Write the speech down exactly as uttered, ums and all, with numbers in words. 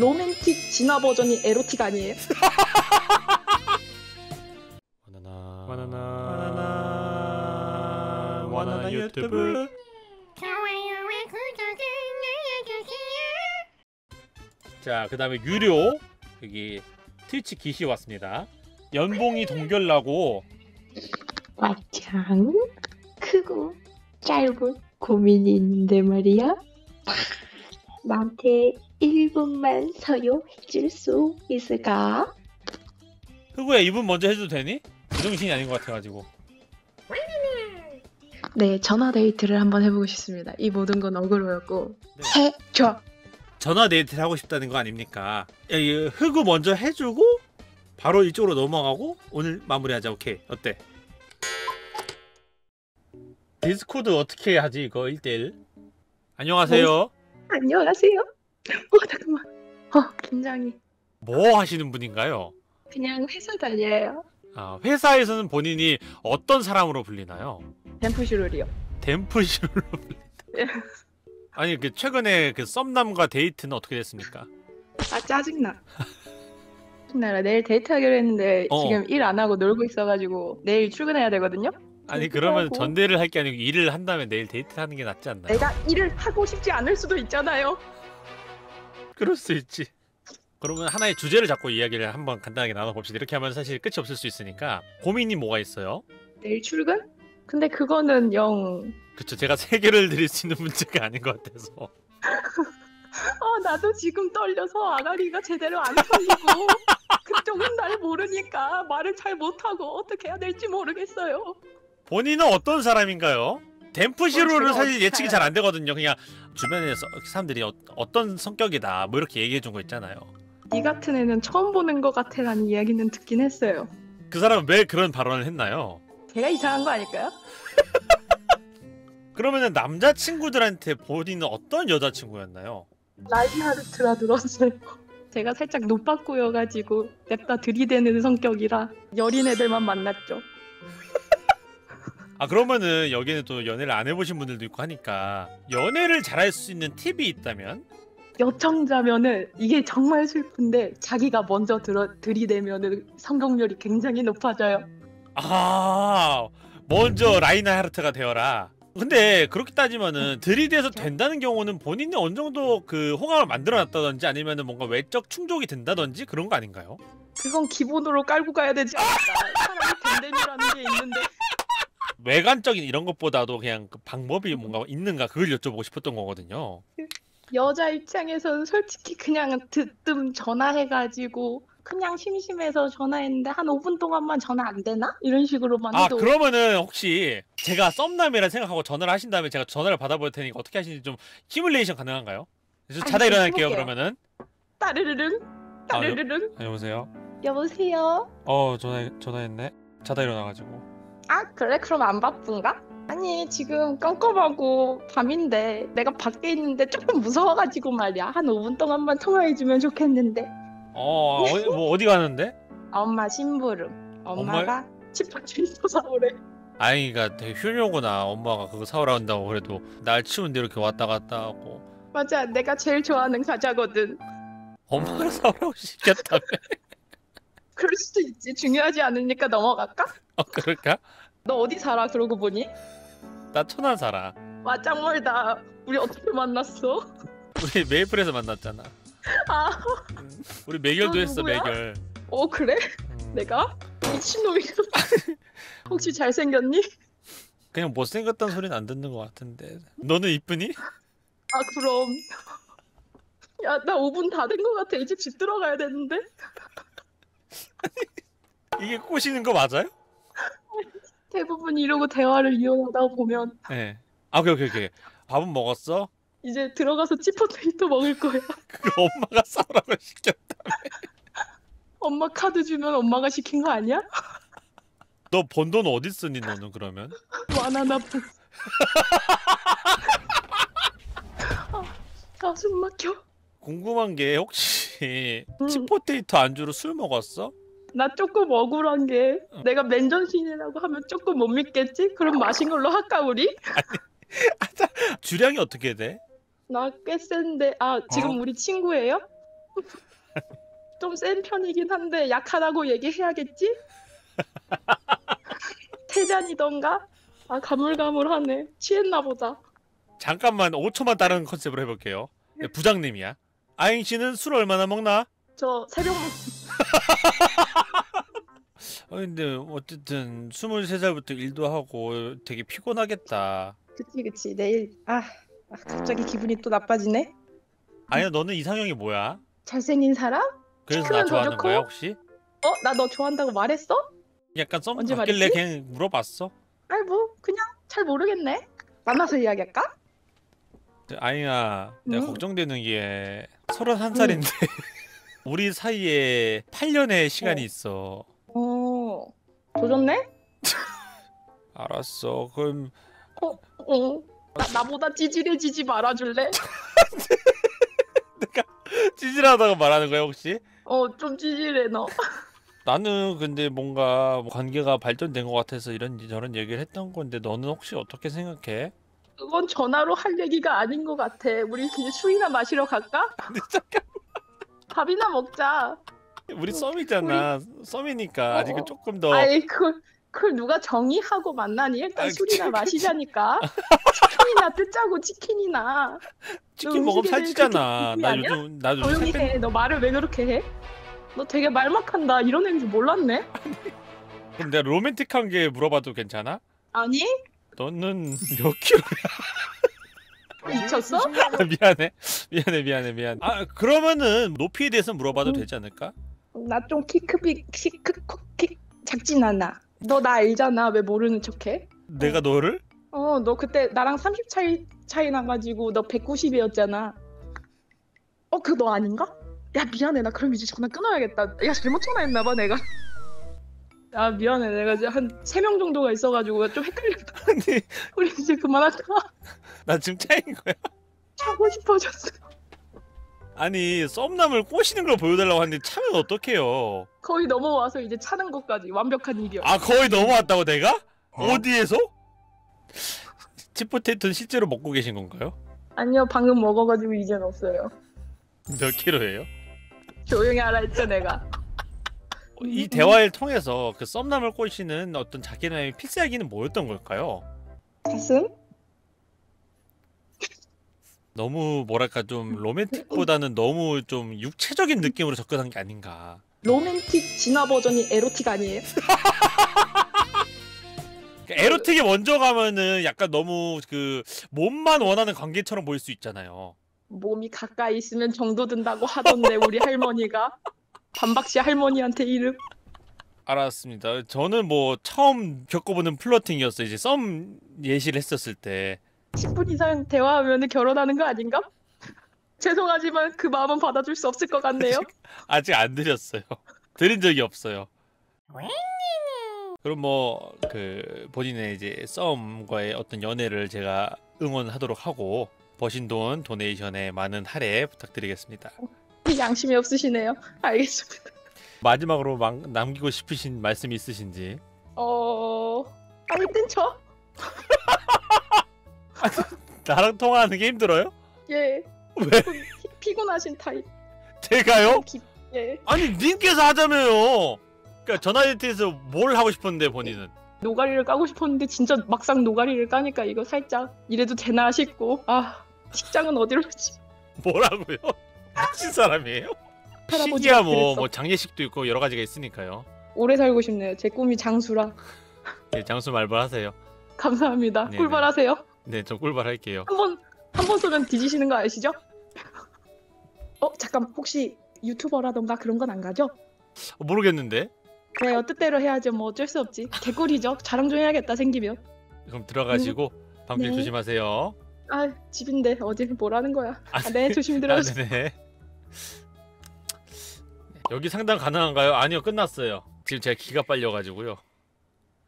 로맨틱 진화 버전이 에로틱 아니에요? 바나나 바나나 바나나 바나나 유튜브. 좋아요와 구독을 눌러주세요. 자, 그 다음에 유료 여기 트위치 기시 왔습니다. 연봉이 동결나고 마창 크고 짧은 고민이 있는데 말이야. 나한테 일 분만 서용해줄 수 있을까? 흑우야, 이분 먼저 해도 되니? 제정신이 아닌 것 같아가지고. 네, 전화 데이트를 한번 해보고 싶습니다. 이 모든 건 어그로였고. 네. 해줘. 전화 데이트를 하고 싶다는 거 아닙니까? 야, 이 흑우 먼저 해주고 바로 이쪽으로 넘어가고 오늘 마무리하자. 오케이, 어때? 디스코드 어떻게 하지 이거 일 대일? 안녕하세요. 뭐? 안녕하세요. 어, 잠깐만. 어, 긴장이. 뭐 하시는 분인가요? 그냥 회사 다녀요. 아, 회사에서는 본인이 어떤 사람으로 불리나요? 댐프슈롤이요. 댐프슈로 불린다. 아니, 그 최근에 그 썸남과 데이트는 어떻게 됐습니까? 아, 짜증나. 짜증나라. 내일 데이트하기로 했는데 어. 지금 일 안 하고 놀고 있어가지고 내일 출근해야 되거든요? 아니, 그러면 하고. 전대를 할 게 아니고 일을 한 다음에 내일 데이트하는 게 낫지 않나요? 내가 일을 하고 싶지 않을 수도 있잖아요. 그럴 수 있지. 그러면 하나의 주제를 잡고 이야기를 한번 간단하게 나눠봅시다. 이렇게 하면 사실 끝이 없을 수 있으니까. 고민이 뭐가 있어요? 내일 출근? 근데 그거는 영... 그쵸, 제가 세 개를 드릴 수 있는 문제가 아닌 것 같아서. 어, 나도 지금 떨려서 아가리가 제대로 안 털리고 그쪽은 날 모르니까 말을 잘 못하고 어떻게 해야 될지 모르겠어요. 본인은 어떤 사람인가요? 댐프시로는 어, 사실 제가 예측이 잘 안 되거든요. 그냥 주변에서 사람들이 어, 어떤 성격이다 뭐 이렇게 얘기해 준 거 있잖아요. 이 같은 애는 처음 보는 것 같아라는 이야기는 듣긴 했어요. 그 사람은 왜 그런 발언을 했나요? 제가 이상한 거 아닐까요? 그러면은 남자친구들한테 본인은 어떤 여자친구였나요? 라인하르트라 들었어요. 제가 살짝 노빠꾸여가지고 냅다 들이대는 성격이라 여린 애들만 만났죠. 아, 그러면은 여기는 또 연애를 안 해보신 분들도 있고 하니까 연애를 잘할 수 있는 팁이 있다면? 여청자면은 이게 정말 슬픈데 자기가 먼저 들어, 들이대면은 성공률이 굉장히 높아져요. 아, 먼저 라인하르트가 되어라. 근데 그렇게 따지면은 들이대서 된다는 경우는 본인이 어느 정도 그 호감을 만들어놨다든지 아니면은 뭔가 외적 충족이 된다든지 그런 거 아닌가요? 그건 기본으로 깔고 가야 되지 않을까. 사람이 댐댐이라는 게 있는데. 외관적인 이런 것보다도 그냥 그 방법이 뭔가 있는가 그걸 여쭤보고 싶었던 거거든요. 여자 입장에서는 솔직히 그냥 듣뜸 전화해가지고 그냥 심심해서 전화했는데 한 오 분 동안만 전화 안 되나? 이런 식으로만 아, 해도. 그러면은 혹시 제가 썸남이라 생각하고 전화를 하신 다음에 제가 전화를 받아볼 테니까 어떻게 하시는지 좀 시뮬레이션 가능한가요? 그래서 자다 아니, 일어날게요. 해볼게요. 그러면은. 따르르릉 따르르릉. 아, 여보세요? 여보세요? 어, 전화 전화했네. 자다 일어나가지고. 아 그래? 그럼 안 바쁜가? 아니 지금 깜깜하고 밤인데 내가 밖에 있는데 조금 무서워가지고 말이야. 한 오 분 동안만 통화해주면 좋겠는데. 어, 어디, 뭐 어디 가는데? 엄마 심부름. 엄마가 치파주이소 사오래. 아이가 되게 효녀구나. 엄마가 그거 사오라 한다고 그래도 날 치운데 이렇게 왔다 갔다 하고. 맞아, 내가 제일 좋아하는 과자거든. 엄마가 사오라고 시켰다며. 그럴 수도 있지. 중요하지 않으니까 넘어갈까? 어, 그럴까? 너 어디 살아? 그러고 보니? 나 천안 살아. 와, 짱 멀다. 우리 어떻게 만났어? 우리 메이플에서 만났잖아. 아, 음, 우리 매결도 너 했어. 누구야? 매결. 어 그래? 음, 내가? 미친놈이야. 혹시 잘생겼니? 그냥 못생겼다는 소리는 안 듣는 것 같은데. 너는 이쁘니? 아 그럼. 야, 나 오 분 다 된 것 같아. 이제 집 들어가야 되는데. 이게 꼬시는 거 맞아요? 대부분 이러고 대화를 이어가다 보면 네. 아, 오케이 오케이 오케이. 밥은 먹었어? 이제 들어가서 치포테이토 먹을 거야. 그거 엄마가 사오라고 시켰다며. 엄마 카드 주면 엄마가 시킨 거 아니야? 너 번 돈 어디 쓰니 너는 그러면? 와나나 부. 아, 숨 막혀. 궁금한 게 혹시 음. 치포테이토 안주로 술 먹었어? 나 조금 억울한 게 어. 내가 맨전신이라고 하면 조금 못 믿겠지? 그럼 마신 걸로 할까 우리? 주량이 어떻게 돼? 나 꽤 센데. 아 지금 어? 우리 친구예요? 좀 센 편이긴 한데 약하다고 얘기해야겠지? 태잔이던가? 아 가물가물하네. 취했나 보다. 잠깐만 오 초만 다른 컨셉으로 해볼게요. 네, 부장님이야. 아잉 씨는 술 얼마나 먹나? 저 새벽 어, 근데 어쨌든 스물세 살부터 일도 하고 되게 피곤하겠다. 그치 그치 내일 아, 아 갑자기 기분이 또 나빠지네. 아니야, 너는 이상형이 뭐야? 잘생긴 사람? 그래서 크면 나 더 좋아하는 좋고? 거야 혹시? 어? 나 너 좋아한다고 말했어? 약간 썸 언제 갔길래 말했지? 그냥 물어봤어. 아이 뭐 그냥 잘 모르겠네. 만나서 이야기할까? 아잉아, 내가 응. 걱정되는 게 서른한 살인데 우리 사이에 팔 년의 시간이 어. 있어. 어 조졌네? 알았어. 그럼 어? 어. 나, 나보다 찌질해지지 말아줄래? 찌질하다고 말하는 거야 혹시? 어 좀 찌질해 너. 나는 근데 뭔가 관계가 발전된 것 같아서 이런 저런 얘기를 했던 건데 너는 혹시 어떻게 생각해? 그건 전화로 할 얘기가 아닌 것 같아. 우리 그냥 술이나 마시러 갈까? 근데 잠깐, 밥이나 먹자. 우리 썸이잖아. 썸이니까 아직은 어. 조금 더. 아이 그걸, 그걸 누가 정의하고 만나니? 일단 아이, 술이나 그치, 마시자니까. 치킨이나 뜯자고 치킨이나. 치킨 너 먹으면 음식에 살찌잖아. 그렇게 나 아니야? 요즘 나 요즘 살 조용히 뺀. 해. 너 말을 왜 그렇게 해? 너 되게 말막한다. 이런 애인 줄 몰랐네? 그럼 내가 로맨틱한 게 물어봐도 괜찮아? 아니? 너는 몇 킬로야? 미쳤어? 미안해, 미안해, 미안해, 미안해. 아 그러면은 높이에 대해서 물어봐도 음. 되지 않을까? 나 좀 키 크비 키크키 작진 않아. 너 나 알잖아. 왜 모르는 척해? 내가 너를? 어, 너 그때 나랑 삼십 차이 차이 나가지고 너 백구십이었잖아. 어, 그 너 아닌가? 야 미안해. 나 그럼 이제 전화 끊어야겠다. 야 잘못 전화했나 봐 내가. 야 미안해. 내가 이제 한 세 명 정도가 있어가지고 좀 헷갈렸다. 아니, 우리 이제 그만할까? 나 지금 차인 거야? 차고 싶어졌어. 아니 썸남을 꼬시는 걸 보여달라고 하는데 차면 어떡해요? 거의 넘어와서 이제 차는 것까지 완벽한 일이야. 아 거의 넘어왔다고 내가? 어디에서? 치포테이토는 실제로 먹고 계신 건가요? 아니요 방금 먹어가지고 이젠 없어요. 몇 킬로예요? 조용히 하라 했죠 내가. 이 대화를 통해서 그 썸남을 꼬시는 어떤 자기만의 필살기는 뭐였던 걸까요? 가슴? 너무 뭐랄까 좀 로맨틱보다는 너무 좀 육체적인 느낌으로 접근한 게 아닌가. 로맨틱 진화 버전이 에로틱 아니에요? 그러니까 에로틱이 먼저 가면은 약간 너무 그 몸만 원하는 관계처럼 보일 수 있잖아요. 몸이 가까이 있으면 정도 든다고 하던데 우리 할머니가. 반박씨 할머니한테 이름. 알았습니다. 저는 뭐 처음 겪어보는 플러팅이었어요. 이제 썸 예시를 했었을 때. 십 분 이상 대화하면 결혼하는 거 아닌가? 죄송하지만 그 마음은 받아줄 수 없을 것 같네요. 아직 안 드렸어요. 드린 적이 없어요. 그럼 뭐 그 본인의 이제 썸과의 어떤 연애를 제가 응원하도록 하고 버신 돈 도네이션에 많은 할애 부탁드리겠습니다. 양심이 없으시네요. 알겠습니다. 마지막으로 막 남기고 싶으신 말씀이 있으신지? 어... 빨리 뜬쳐? 나랑 통화하는 게 힘들어요? 예. 왜? 피, 피곤하신 타입. 제가요? 기, 예. 아니 님께서 하자며요. 그러니까 전화 데이트에서 뭘 하고 싶었는데 본인은? 노가리를 까고 싶었는데 진짜 막상 노가리를 까니까 이거 살짝 이래도 되나 싶고 아 직장은 어디로 가지? 뭐라고요? 미친 사람이에요? 할아버지가 시기야 뭐, 그랬어. 뭐 장례식도 있고 여러 가지가 있으니까요. 오래 살고 싶네요. 제 꿈이 장수라. 네, 장수 말벌하세요. 감사합니다. 네네. 꿀벌하세요. 네, 저 꿀벌할게요. 한 번 한 번 쏘면 뒤지시는 거 아시죠? 어 잠깐 혹시 유튜버라던가 그런 건 안 가죠? 어, 모르겠는데? 그래요 뜻대로 해야죠. 뭐 어쩔 수 없지. 개꿀이죠. 자랑 좀 해야겠다 생기면. 그럼 들어가시고 밤길 네. 조심하세요. 아 집인데 어디 뭐라는 거야. 아, 아, 네 조심히 아, 들어가세요. 네네. 여기 상담 가능한가요? 아니요, 끝났어요. 지금 제가 기가 빨려가지고요.